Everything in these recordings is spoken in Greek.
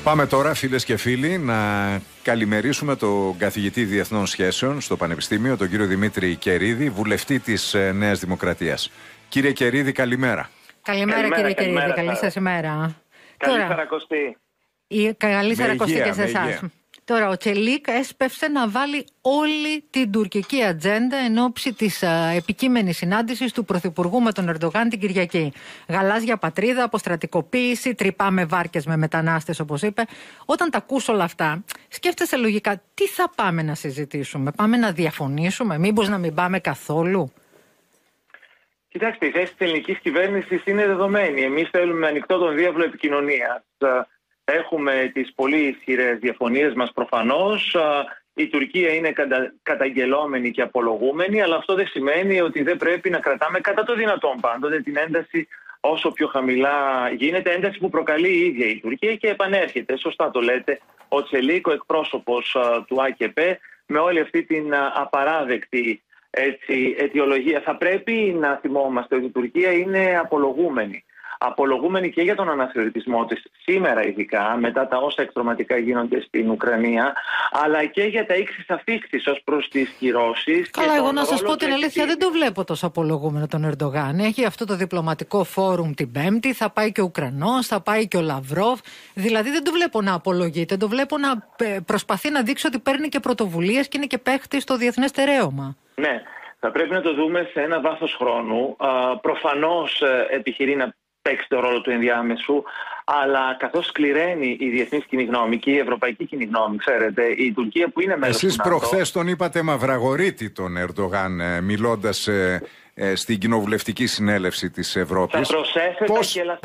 Πάμε τώρα, φίλες και φίλοι, να καλημερίσουμε τον καθηγητή Διεθνών Σχέσεων στο Πανεπιστήμιο, τον κύριο Δημήτρη Κερίδη, βουλευτή της Νέας Δημοκρατίας. Κύριε Κερίδη, καλημέρα. Καλημέρα κύριε Κερίδη, καλή σας ημέρα. Καλή Σαρακοστή. Καλή Σαρακοστή και σε εσάς. Τώρα, ο Τσελίκ έσπευσε να βάλει όλη την τουρκική ατζέντα εν ώψη της επικείμενης συνάντησης του Πρωθυπουργού με τον Ερντογάν την Κυριακή. Γαλάζια πατρίδα, αποστρατικοποίηση, τρυπά με βάρκες με μετανάστες, όπως είπε. Όταν τα ακούς όλα αυτά, σκέφτεσαι λογικά τι θα πάμε να συζητήσουμε. Πάμε να διαφωνήσουμε, μήπως να μην πάμε καθόλου? Κοιτάξτε, η θέση της ελληνικής κυβέρνησης είναι δεδομένη. Εμείς θέλουμε ανοιχτό τον διάβλο επικοινωνίας. Έχουμε τις πολύ ισχυρές διαφωνίες μας προφανώς. Η Τουρκία είναι καταγγελόμενη και απολογούμενη, αλλά αυτό δεν σημαίνει ότι δεν πρέπει να κρατάμε κατά το δυνατόν πάντοτε την ένταση όσο πιο χαμηλά γίνεται, ένταση που προκαλεί η ίδια η Τουρκία και επανέρχεται. Σωστά το λέτε, ο Τσελίκ, ο εκπρόσωπος του ΑΚΠ, με όλη αυτή την απαράδεκτη αιτιολογία. Θα πρέπει να θυμόμαστε ότι η Τουρκία είναι απολογούμενη. Απολογούμενη και για τον αναθεωρητισμό της σήμερα, ειδικά μετά τα όσα εκτροματικά γίνονται στην Ουκρανία, αλλά και για τα ίξις αφίξεις ως προς τις κυρώσεις. Καλά, εγώ να σας πω την αλήθεια, δεν το βλέπω τόσο απολογούμενο τον Ερντογάν. Έχει αυτό το διπλωματικό φόρουμ την Πέμπτη, θα πάει και ο Ουκρανός, θα πάει και ο Λαυρόβ. Δηλαδή δεν το βλέπω να απολογείται, το βλέπω να προσπαθεί να δείξει ότι παίρνει και πρωτοβουλίες και είναι και παίχτη στο διεθνές στερέωμα. Ναι, θα πρέπει να το δούμε σε ένα βάθος χρόνου. Προφανώς επιχειρεί να παίξει το ρόλο του ενδιάμεσου, αλλά καθώς σκληραίνει η διεθνής κοινή γνώμη και η ευρωπαϊκή κοινή γνώμη, ξέρετε, η Τουρκία που είναι μέλος. Εσείς προχθές τον είπατε μαυραγωρίτη τον Ερντογάν, μιλώντας στην κοινοβουλευτική συνέλευση της Ευρώπης. Θα προσέθετα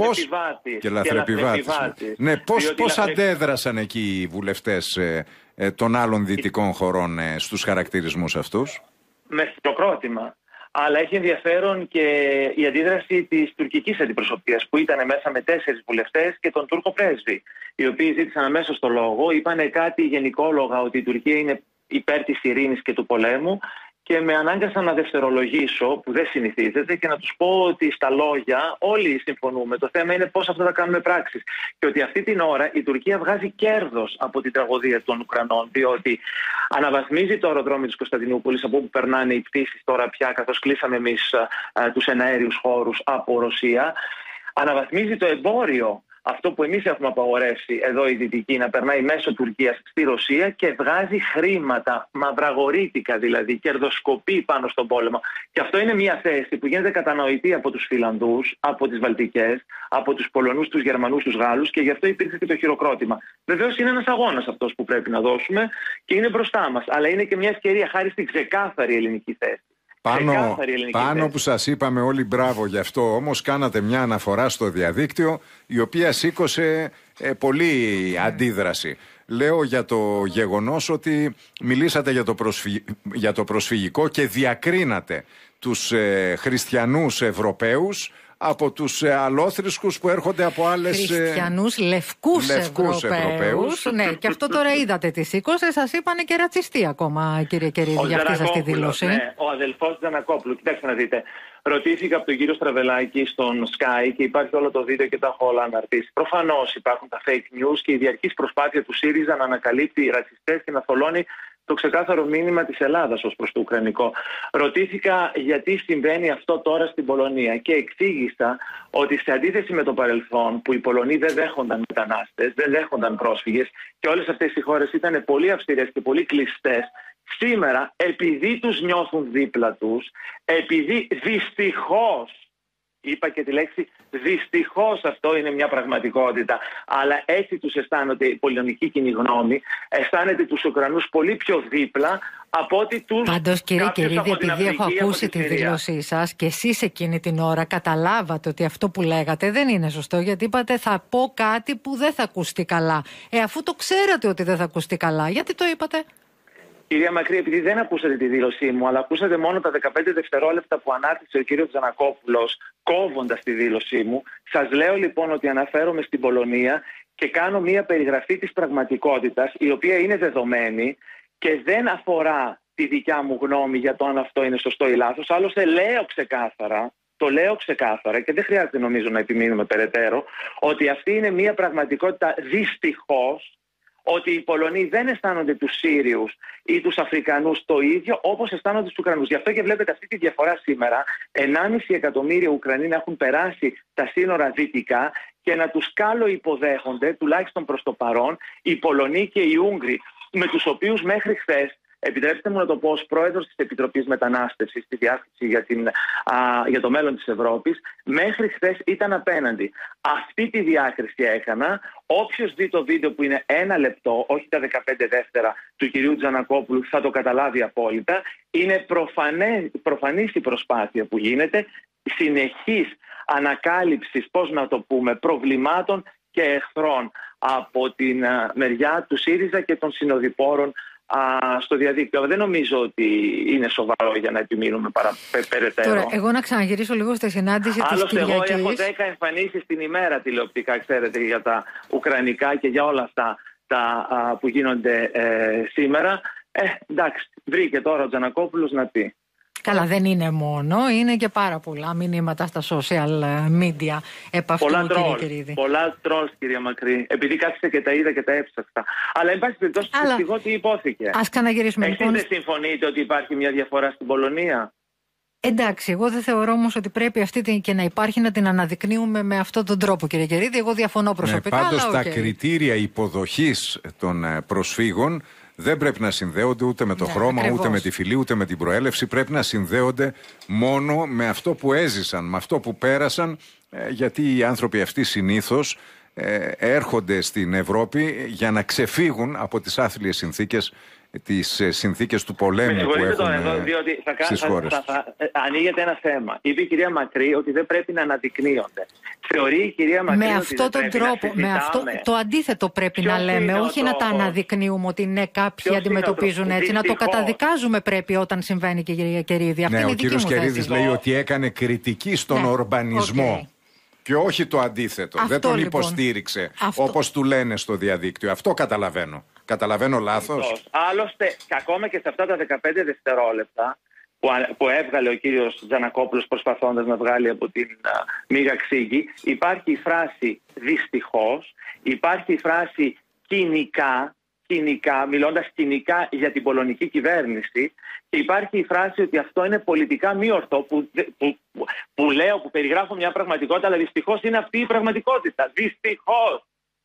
και λαθρεπιβάτης. Ναι, πώς αντέδρασαν εκεί οι βουλευτές των άλλων δυτικών χωρών στους χαρακτηρισμούς αυτούς? Με χειροκρότημα. Αλλά έχει ενδιαφέρον και η αντίδραση της τουρκικής αντιπροσωπείας που ήταν μέσα με 4 βουλευτές και τον Τούρκο πρέσβη, οι οποίοι ζήτησαν αμέσως το λόγο, είπανε κάτι γενικόλογα ότι η Τουρκία είναι υπέρ της ειρήνης και του πολέμου και με ανάγκασαν να δευτερολογήσω, που δεν συνηθίζεται, και να τους πω ότι στα λόγια όλοι συμφωνούμε. Το θέμα είναι πώς αυτό θα κάνουμε πράξεις. Και ότι αυτή την ώρα η Τουρκία βγάζει κέρδος από την τραγωδία των Ουκρανών, διότι αναβαθμίζει το αεροδρόμιο της Κωνσταντινούπολης, από όπου περνάνε οι πτήσεις τώρα πια, καθώς κλείσαμε εμείς τους εναέριους χώρους από Ρωσία. Αναβαθμίζει το εμπόριο, αυτό που εμείς έχουμε απαγορεύσει εδώ οι Δυτικοί, να περνάει μέσω Τουρκίας στη Ρωσία, και βγάζει χρήματα, μαυραγορίτικα δηλαδή, κερδοσκοπεί πάνω στον πόλεμο. Και αυτό είναι μια θέση που γίνεται κατανοητή από τους Φιλανδούς, από τις Βαλτικές, από τους Πολωνούς, τους Γερμανούς, τους Γάλλους, και γι' αυτό υπήρξε και το χειροκρότημα. Βεβαίως είναι ένας αγώνας αυτός που πρέπει να δώσουμε και είναι μπροστά μας, αλλά είναι και μια ευκαιρία χάρη στην ξεκάθαρη ελληνική θέση. Πάνω που σας είπαμε όλοι μπράβο γι' αυτό, όμως κάνατε μια αναφορά στο διαδίκτυο η οποία σήκωσε πολύ αντίδραση. Λέω για το γεγονός ότι μιλήσατε για το προσφυγικό και διακρίνατε τους χριστιανούς Ευρωπαίους από τους αλλόθρησκους που έρχονται από άλλες... Χριστιανούς λευκούς Ευρωπαίους. Ναι, και αυτό τώρα είδατε τι σήκωσε. Σας είπανε και ρατσιστή ακόμα, κύριε Κερίδη, για αυτή σας τη δήλωση. Ναι, ο αδελφός Τζανακόπουλου. Κοιτάξτε να δείτε. Ρωτήθηκα από τον κύριο Στραβελάκη στον Sky και υπάρχει όλο το βίντεο και τα έχω όλα αναρτήσει. Προφανώς υπάρχουν τα fake news και η διαρκής προσπάθεια του ΣΥΡΙΖΑ να ανακαλύπτει ρατσιστές και να θολώνει το ξεκάθαρο μήνυμα της Ελλάδας ως προς το Ουκρανικό. Ρωτήθηκα γιατί συμβαίνει αυτό τώρα στην Πολωνία και εξήγησα ότι σε αντίθεση με το παρελθόν, που οι Πολωνοί δεν δέχονταν μετανάστες, δεν δέχονταν πρόσφυγες και όλες αυτές οι χώρες ήταν πολύ αυστηρές και πολύ κλειστές, σήμερα, επειδή τους νιώθουν δίπλα τους, επειδή δυστυχώς, είπα και τη λέξη δυστυχώς, αυτό είναι μια πραγματικότητα, αλλά έτσι τους αισθάνονται η πολωνική κοινή γνώμη, αισθάνεται τους Ουκρανούς πολύ πιο δίπλα από ότι τους... Πάντως, κύριε Κερίδη, επειδή έχω ακούσει τη δήλωσή σας και εσείς εκείνη την ώρα καταλάβατε ότι αυτό που λέγατε δεν είναι σωστό, γιατί είπατε θα πω κάτι που δεν θα ακουστεί καλά. Αφού το ξέρατε ότι δεν θα ακουστεί καλά, γιατί το είπατε? Κυρία Μακρύ, επειδή δεν ακούσατε τη δήλωσή μου, αλλά ακούσατε μόνο τα 15 δευτερόλεπτα που ανάρτησε ο κύριος Τζανακόπουλος, κόβοντας τη δήλωσή μου, σας λέω λοιπόν ότι αναφέρομαι στην Πολωνία και κάνω μία περιγραφή της πραγματικότητας, η οποία είναι δεδομένη και δεν αφορά τη δικιά μου γνώμη για το αν αυτό είναι σωστό ή λάθος. Άλλωστε λέω ξεκάθαρα το λέω ξεκάθαρα και δεν χρειάζεται νομίζω να επιμείνουμε περαιτέρω, ότι αυτή είναι μια πραγματικότητα δυστυχώς, ότι οι Πολωνοί δεν αισθάνονται τους Σύριους ή τους Αφρικανούς το ίδιο όπως αισθάνονται τους Ουκρανούς. Γι' αυτό και βλέπετε αυτή τη διαφορά σήμερα, 1,5 εκατομμύριο Ουκρανοί να έχουν περάσει τα σύνορα δυτικά και να τους κάλο υποδέχονται, τουλάχιστον προς το παρόν, οι Πολωνοί και οι Ούγγροι, με τους οποίους μέχρι χθες, επιτρέψτε μου να το πω ως πρόεδρος της Επιτροπής Μετανάστευσης στη διάσκεψη για το μέλλον της Ευρώπης, μέχρι χθες ήταν απέναντι. Αυτή τη διάκριση έκανα. Όποιος δει το βίντεο που είναι 1 λεπτό, όχι τα 15 δεύτερα του κυρίου Τζανακόπουλου, θα το καταλάβει απόλυτα. Είναι προφανής η προσπάθεια που γίνεται, συνεχής ανακάλυψης, πώς να το πούμε, προβλημάτων και εχθρών από την μεριά του ΣΥΡΙΖΑ και των συνοδοιπόρων στο διαδίκτυο. Δεν νομίζω ότι είναι σοβαρό για να επιμείνουμε περαιτέρω. Τώρα, εγώ να ξαναγυρίσω λίγο στη συνάντηση της Κυριακής. Άλλωστε, εγώ έχω 10 εμφανίσεις την ημέρα τηλεοπτικά, ξέρετε, για τα ουκρανικά και για όλα αυτά που γίνονται σήμερα. Εντάξει, βρήκε τώρα ο Τζανακόπουλος να πει. Καλά, δεν είναι μόνο, είναι και πάρα πολλά μηνύματα στα social media επ' αυτού, κύριε Κερίδη. Πολλά τρόλς, κυρία Μακρύ. Επειδή κάθισε και τα είδα και τα έψαξα. Αλλά, εν πάση περιπτώσει, δυστυχώς τι υπόθηκε. Ας ξαναγυρίσουμε. Εσείς δεν συμφωνείτε ότι υπάρχει μια διαφορά στην Πολωνία? Εντάξει, εγώ δεν θεωρώ όμως ότι πρέπει αυτή και να υπάρχει να την αναδεικνύουμε με αυτόν τον τρόπο, κύριε Κερίδη. Εγώ διαφωνώ προσωπικά. Πάντως τα κριτήρια υποδοχής των προσφύγων δεν πρέπει να συνδέονται ούτε με το χρώμα, ακριβώς, ούτε με τη φυλή, ούτε με την προέλευση. Πρέπει να συνδέονται μόνο με αυτό που έζησαν, με αυτό που πέρασαν, γιατί οι άνθρωποι αυτοί συνήθως έρχονται στην Ευρώπη για να ξεφύγουν από τις άθλιες συνθήκες, τις συνθήκες του πολέμου που έχουν στις χώρες. Ανοίγεται ένα θέμα. Είπε η κυρία Μακρύ ότι δεν πρέπει να αναδεικνύονται. Θεωρεί η κυρία Μακρύ με αυτόν τον τρόπο, το αντίθετο πρέπει να λέμε, όχι να τα αναδεικνύουμε ότι ναι, κάποιοι αντιμετωπίζουν έτσι. Να το καταδικάζουμε πρέπει όταν συμβαίνει, κυρία Κερίδη. Αυτή είναι η δική μου θέση. Ο κύριος Κερίδης λέει ότι έκανε κριτική στον ορμπανισμό. Και όχι το αντίθετο. Δεν τον υποστήριξε όπως του λένε στο διαδίκτυο. Αυτό καταλαβαίνω. Καταλαβαίνω λάθος? Άλλωστε, ακόμα και σε αυτά τα 15 δευτερόλεπτα που έβγαλε ο κύριος Τζανακόπουλος προσπαθώντας να βγάλει από την μίγα ξύγη, υπάρχει η φράση δυστυχώς, υπάρχει η φράση κοινικά, μιλώντας κοινικά για την πολωνική κυβέρνηση, και υπάρχει η φράση ότι αυτό είναι πολιτικά μη ορθό, που λέω, που περιγράφω μια πραγματικότητα, αλλά δυστυχώς είναι αυτή η πραγματικότητα. Δυστυχώς.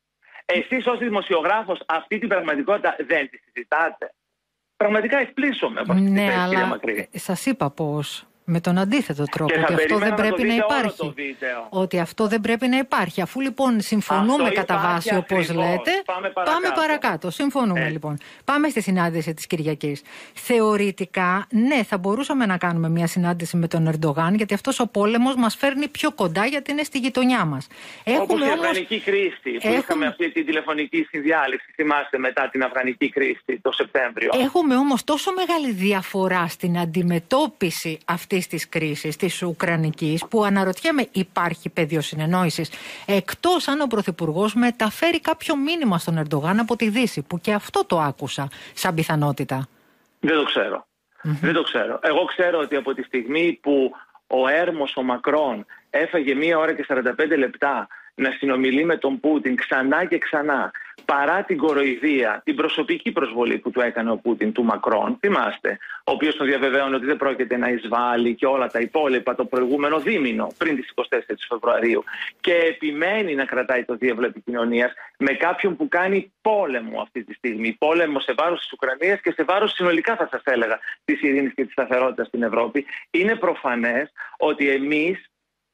Εσείς ως δημοσιογράφος αυτή την πραγματικότητα δεν τη συζητάτε? Πραγματικά εκπλήσωμαι από αυτή τη θέση, κυρία Μακρύ. Σας είπα πώς. Με τον αντίθετο τρόπο. Ότι αυτό δεν πρέπει να υπάρχει. Ότι αυτό δεν πρέπει να υπάρχει. Αφού λοιπόν συμφωνούμε κατά βάση, όπως λέτε, πάμε παρακάτω. Συμφωνούμε λοιπόν. Πάμε στη συνάντηση της Κυριακής. Θεωρητικά, ναι, θα μπορούσαμε να κάνουμε μια συνάντηση με τον Ερντογάν, γιατί αυτός ο πόλεμος μας φέρνει πιο κοντά, γιατί είναι στη γειτονιά μας. Όπως η αφγανική κρίση, που είχαμε αυτή τη τηλεφωνική συνδιάλεξη, θυμάστε, μετά την αφγανική κρίση το Σεπτέμβριο. Έχουμε όμως τόσο μεγάλη διαφορά στην αντιμετώπιση αυτής της κρίσης, της Ουκρανικής, που αναρωτιέμαι, υπάρχει πεδίο συνεννόησης, εκτός αν ο Πρωθυπουργός μεταφέρει κάποιο μήνυμα στον Ερντογάν από τη Δύση, που και αυτό το άκουσα σαν πιθανότητα. Δεν το ξέρω. Δεν το ξέρω. Εγώ ξέρω ότι από τη στιγμή που ο έρμος ο Μακρόν έφαγε 1 ώρα και 45 λεπτά να συνομιλεί με τον Πούτιν ξανά και ξανά, παρά την κοροϊδία, την προσωπική προσβολή που του έκανε ο Πούτιν του Μακρόν, θυμάστε, ο οποίος τον διαβεβαίωνε ότι δεν πρόκειται να εισβάλλει και όλα τα υπόλοιπα το προηγούμενο δίμηνο, πριν τις 24 Φεβρουαρίου, και επιμένει να κρατάει το διάβλο επικοινωνίας με κάποιον που κάνει πόλεμο αυτή τη στιγμή, πόλεμο σε βάρος της Ουκρανίας και σε βάρος συνολικά, θα σας έλεγα, της ειρήνης και της σταθερότητας στην Ευρώπη. Είναι προφανές ότι εμείς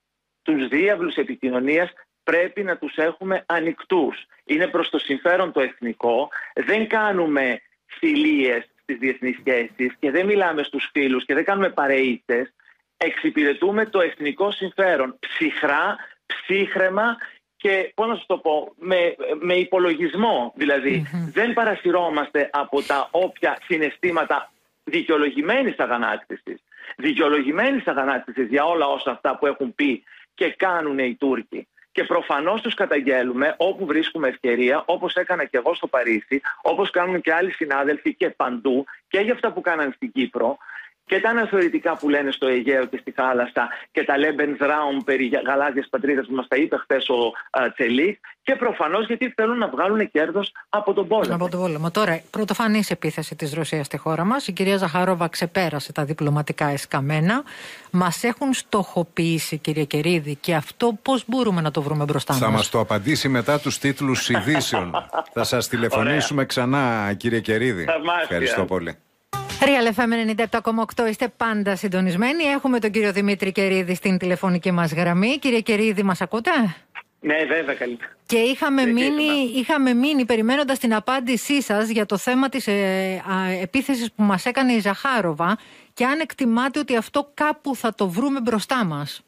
τους διάβλους επικοινωνίας πρέπει να τους έχουμε ανοιχτούς. Είναι προς το συμφέρον το εθνικό. Δεν κάνουμε φιλίες στις διεθνείς σχέσεις και δεν μιλάμε στους φίλους και δεν κάνουμε παρεΐτες. Εξυπηρετούμε το εθνικό συμφέρον ψυχρά, ψύχραιμα και, πώς να σας το πω, με υπολογισμό. Δηλαδή, δεν παρασυρώμαστε από τα όποια συναισθήματα δικαιολογημένης αγανάκτησης. Δικαιολογημένης αγανάκτησης για όλα όσα αυτά που έχουν πει και κάνουν οι Τούρκοι. Και προφανώς τους καταγγέλουμε όπου βρίσκουμε ευκαιρία, όπως έκανα και εγώ στο Παρίσι, όπως κάνουν και άλλοι συνάδελφοι και παντού, και για αυτά που κάνανε στην Κύπρο. και τα αναθεωρητικά που λένε στο Αιγαίο και στη θάλασσα και τα Lebensraum περί γαλάζιας πατρίδας που μας τα είπε χθες ο Τσελίκ, και προφανώς γιατί θέλουν να βγάλουν κέρδος από τον πόλεμο. Από τον πόλεμο. Τώρα, πρωτοφανής επίθεση της Ρωσίας στη χώρα μας. Η κυρία Ζαχάροβα ξεπέρασε τα διπλωματικά εσκαμμένα. Μας έχουν στοχοποιήσει, κύριε Κερίδη, και αυτό πώς μπορούμε να το βρούμε μπροστά μας? Θα μας το απαντήσει μετά τους τίτλους ειδήσεων. Θα σας τηλεφωνήσουμε ξανά, κύριε Κερίδη. Ευχαριστώ πολύ. Real FM 97,8, είστε πάντα συντονισμένοι. Έχουμε τον κύριο Δημήτρη Κερίδη στην τηλεφωνική μας γραμμή. Κύριε Κερίδη, μας ακούτε? Ναι, βέβαια, καλύτερα. Και είχαμε μείνει περιμένοντας την απάντησή σας για το θέμα της επίθεσης που μας έκανε η Ζαχάροβα, και αν εκτιμάτε ότι αυτό κάπου θα το βρούμε μπροστά μας.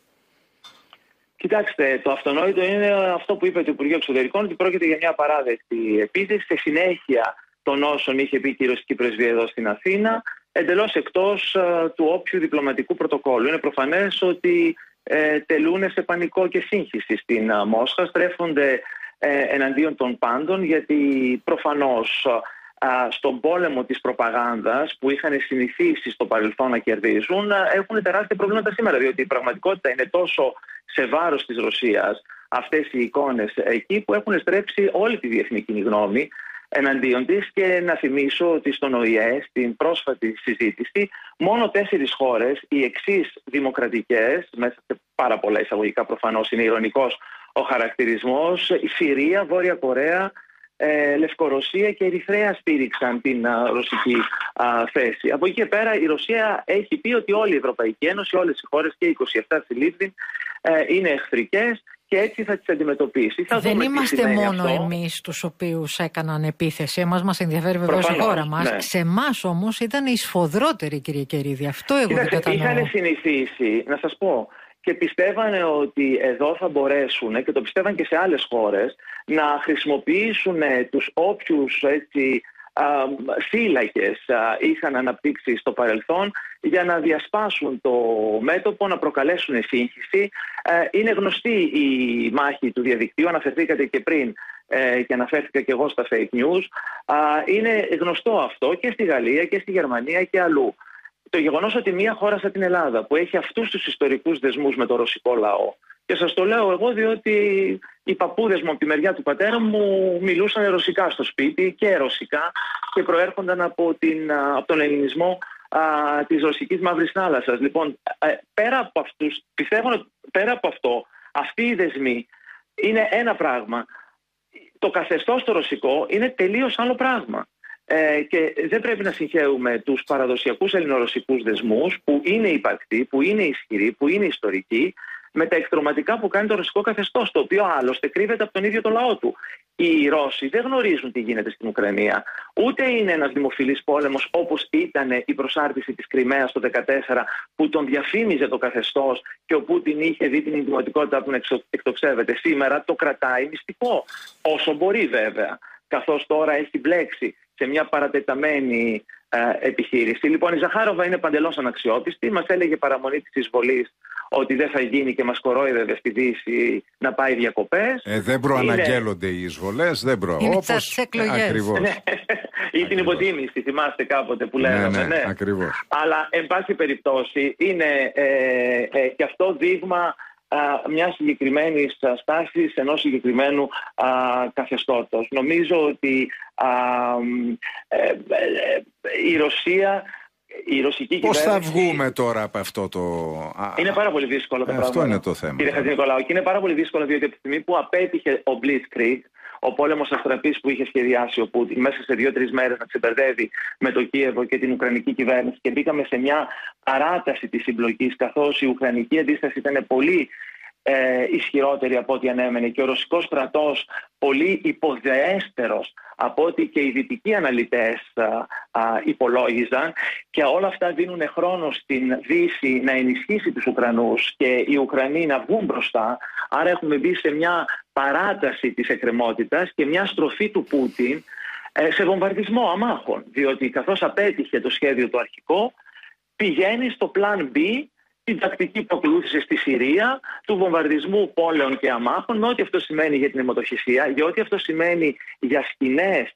Κοιτάξτε, το αυτονόητο είναι αυτό που είπε το Υπουργείο Εξωτερικών, ότι πρόκειται για μια παράδεκτη επίθεση σε συνέχεια των όσων είχε πει και η Ρωσική Πρεσβεία εδώ στην Αθήνα, εντελώς εκτός του όποιου διπλωματικού πρωτοκόλλου. Είναι προφανές ότι τελούν σε πανικό και σύγχυση στην Μόσχα, στρέφονται εναντίον των πάντων, γιατί προφανώς στον πόλεμο της προπαγάνδας που είχαν συνηθίσει στο παρελθόν να κερδίζουν, έχουν τεράστια προβλήματα σήμερα, διότι η πραγματικότητα είναι τόσο σε βάρος της Ρωσίας αυτές οι εικόνες εκεί, που έχουν στρέψει όλη τη διεθνή κοινή γνώμη εναντίον της. Και να θυμίσω ότι στον ΟΗΕ, στην πρόσφατη συζήτηση, μόνο 4 χώρες, οι εξής δημοκρατικές, μέσα σε πάρα πολλά εισαγωγικά προφανώς, είναι ειρωνικός ο χαρακτηρισμός, η Συρία, Βόρεια Κορέα, Λευκορωσία και Ερυθρέα στήριξαν την ρωσική θέση. Από εκεί και πέρα η Ρωσία έχει πει ότι όλη η Ευρωπαϊκή Ένωση, όλες οι χώρες και οι 27 συλλήφθη είναι εχθρικές και έτσι θα τις αντιμετωπίσει. Δεν είμαστε μόνο εμείς τους οποίους έκαναν επίθεση. Εμάς μας ενδιαφέρει βεβαίως η χώρα μας. Ναι. Σε εμάς όμως ήταν οι σφοδρότεροι, κύριε Κερίδη. Αυτό εγώ δεν κατανοώ. Είχαν συνηθίσει, να σας πω, και πιστεύανε ότι εδώ θα μπορέσουν, και το πιστεύαν και σε άλλες χώρες, να χρησιμοποιήσουν τους όποιους θύλακες είχαν αναπτύξει στο παρελθόν για να διασπάσουν το μέτωπο, να προκαλέσουν σύγχυση. Είναι γνωστή η μάχη του διαδικτύου, αναφερθήκατε και πριν και αναφέρθηκα και εγώ στα fake news. Είναι γνωστό αυτό και στη Γαλλία και στη Γερμανία και αλλού. Το γεγονός ότι μια χώρα σαν την Ελλάδα, που έχει αυτούς τους ιστορικούς δεσμούς με το ρωσικό λαό, και σας το λέω εγώ διότι οι παππούδες μου από τη μεριά του πατέρα μου μιλούσαν ρωσικά στο σπίτι και ρωσικά και προέρχονταν από τον ελληνισμό της ρωσικής Μαύρης Θάλασσας. Λοιπόν, πέρα από αυτούς, πιστεύω πέρα από αυτό, αυτοί οι δεσμοί είναι ένα πράγμα. Το καθεστώς το ρωσικό είναι τελείως άλλο πράγμα. Και δεν πρέπει να συγχαίουμε τους παραδοσιακούς ελληνορωσικούς δεσμούς, που είναι υπαρκτοί, που είναι ισχυροί, που είναι ιστορικοί, με τα εκτρωματικά που κάνει το ρωσικό καθεστώς, το οποίο άλλωστε κρύβεται από τον ίδιο το λαό του. Οι Ρώσοι δεν γνωρίζουν τι γίνεται στην Ουκρανία. Ούτε είναι ένας δημοφιλής πόλεμος όπως ήταν η προσάρτηση της Κριμαίας το 2014, που τον διαφήμιζε το καθεστώς και ο Πούτιν είχε δει την εγκληματικότητα που εκτοξεύεται. Σήμερα το κρατάει μυστικό, όσο μπορεί βέβαια, καθώς τώρα έχει μπλέξει σε μια παρατεταμένη επιχείρηση. Λοιπόν, η Ζαχάροβα είναι παντελώς αναξιόπιστη. Μας έλεγε παραμονή της εισβολής ότι δεν θα γίνει και μας κορόιδευε στη Δύση να πάει διακοπές. Δεν προαναγγέλλονται οι εισβολές, δεν όπως ακριβώς. Ή την υποτίμηση, θυμάστε κάποτε που λέγαμε. Ναι, ακριβώς. Αλλά, εν πάση περιπτώσει, είναι και αυτό δείγμα μια συγκεκριμένη στάση ενός συγκεκριμένου καθεστώτος. Νομίζω ότι η Ρωσία, η ρωσική κυβέρνηση... Πώς θα βγούμε τώρα από αυτό το... Είναι πάρα πολύ δύσκολο το πράγμα. Αυτό είναι το θέμα. Κύριε Χατζηνικολάου, και είναι πάρα πολύ δύσκολο διότι από τη στιγμή που απέτυχε ο Blitzkrieg, ο πόλεμος αστραπής που είχε σχεδιάσει ο Πούτιν, μέσα σε 2-3 μέρες να ξεμπερδεύει με το Κίεβο και την Ουκρανική κυβέρνηση, και μπήκαμε σε μια παράταση της συμπλοκής, καθώς η Ουκρανική αντίσταση ήταν πολύ ισχυρότερη από ό,τι ανέμενε και ο ρωσικός στρατός πολύ υποδεέστερος από ό,τι και οι δυτικοί αναλυτές υπολόγιζαν, και όλα αυτά δίνουν χρόνο στην Δύση να ενισχύσει τους Ουκρανούς και οι Ουκρανοί να βγουν μπροστά. Άρα έχουμε μπει σε μια παράταση της εκκρεμότητας και μια στροφή του Πούτιν σε βομβαρδισμό αμάχων, διότι καθώς απέτυχε το σχέδιο το αρχικό, πηγαίνει στο πλάν B, την τακτική που ακολούθησε στη Συρία, του βομβαρδισμού πόλεων και αμάχων, με ό,τι αυτό σημαίνει για την αιμοτοχυσία, για ό,τι αυτό σημαίνει για σκηνές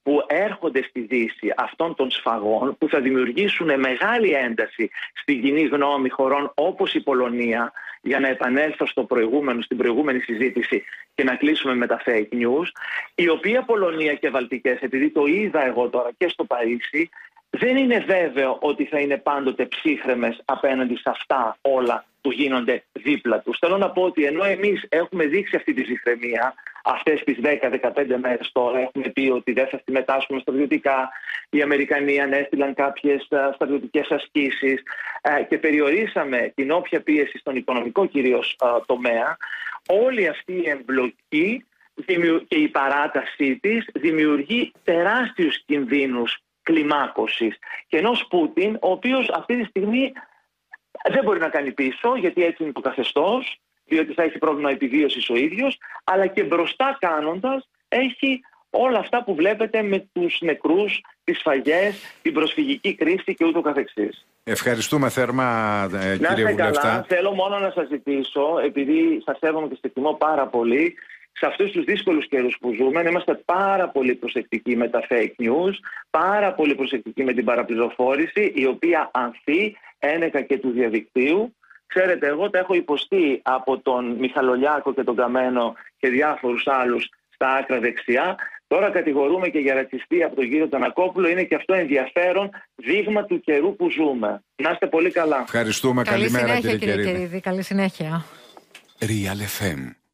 που έρχονται στη Δύση αυτών των σφαγών, που θα δημιουργήσουν μεγάλη ένταση στην κοινή γνώμη χωρών όπως η Πολωνία, για να επανέλθω στην προηγούμενη συζήτηση και να κλείσουμε με τα fake news, η οποία Πολωνία και Βαλτικές, επειδή το είδα εγώ τώρα και στο Παρίσι, δεν είναι βέβαιο ότι θα είναι πάντοτε ψύχρεμες απέναντι σε αυτά όλα που γίνονται δίπλα τους. Θέλω να πω ότι ενώ εμείς έχουμε δείξει αυτή τη ψυχραιμία αυτές τις 10-15 μέρες τώρα, έχουμε πει ότι δεν θα συμμετάσχουμε στρατιωτικά, οι Αμερικανοί ανέστειλαν κάποιες στρατιωτικές ασκήσεις και περιορίσαμε την όποια πίεση στον οικονομικό κυρίως τομέα, όλη αυτή η εμπλοκή και η παράτασή της δημιουργεί τεράστιους κινδύνους κλιμάκωσης και ενός Πούτιν, ο οποίος αυτή τη στιγμή δεν μπορεί να κάνει πίσω, γιατί έτσι είναι το καθεστώς, διότι θα έχει πρόβλημα επιβίωσης ο ίδιος, αλλά και μπροστά κάνοντας έχει όλα αυτά που βλέπετε με τους νεκρούς, τις σφαγές, την προσφυγική κρίση και ούτω καθεξής. Ευχαριστούμε θερμά, κύριε Βουλευτά. Καλά. Θέλω μόνο να σας ζητήσω, επειδή σας σέβομαι και σας εκτιμώ πάρα πολύ, σε αυτούς τους δύσκολους καιρούς που ζούμε, να είμαστε πάρα πολύ προσεκτικοί με τα fake news, πάρα πολύ προσεκτικοί με την παραπληροφόρηση, η οποία ανθεί ένεκα και του διαδικτύου. Ξέρετε, εγώ τα έχω υποστεί από τον Μιχαλολιάκο και τον Καμένο και διάφορους άλλους στα άκρα δεξιά. Τώρα κατηγορούμε και για ρατσιστή από τον κύριο Τανακόπουλο. Είναι και αυτό ενδιαφέρον δείγμα του καιρού που ζούμε. Να είστε πολύ καλά. Ευχαριστούμε. Καλημέρα, κύριε Κερίδη. Καλή συνέχεια. Real FM